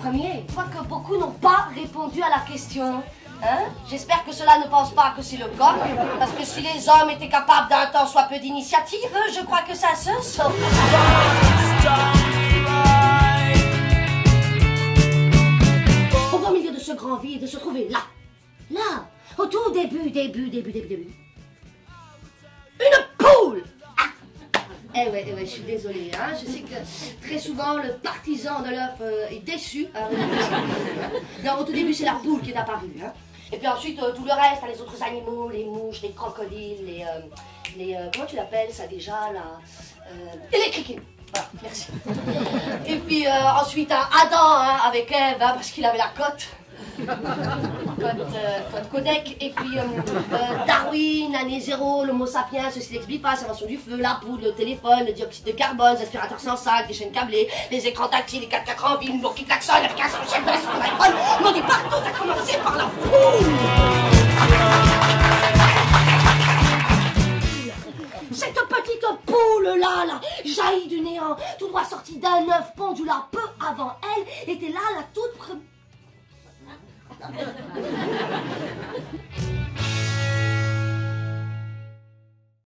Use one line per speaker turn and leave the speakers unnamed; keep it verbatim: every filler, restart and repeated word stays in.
premier. Je crois que beaucoup n'ont pas répondu à la question. Hein? J'espère que cela ne pense pas que c'est le cas, parce que si les hommes étaient capables d'un temps soit peu d'initiative, je crois que ça se saurait. Au beau milieu de ce grand vide, se trouvait là, là, au tout début, début, début, début, début, une poule. Ah. Eh ouais, eh ouais, je suis désolée, hein. Je sais que très souvent le partisan de l'œuf euh, est déçu. Hein. Non, au tout début, c'est la poule qui est apparue, hein. Et puis ensuite, euh, tout le reste, hein, les autres animaux, les mouches, les crocodiles, les... Euh, les euh, comment tu l'appelles ça déjà, là euh, les criquets. Voilà, merci. Et puis euh, ensuite, hein, Adam, hein, avec Ève, hein, parce qu'il avait la cote. Cote, euh, cote codec. Et puis euh, euh, Darwin, année zéro, l'homo sapiens, le silex biface, invention du feu, la poudre, le téléphone, le dioxyde de carbone, les aspirateurs sans sac, les chaînes câblées, les écrans tactiles, les quatre quatre en ville, le qui klaxonne, l'application G P S sur l'iPhone. On dit partout, à commencer par la poule. Cette petite poule-là, là, jaillie du néant, tout droit sortie d'un œuf pondu là peu avant elle, était là la toute première...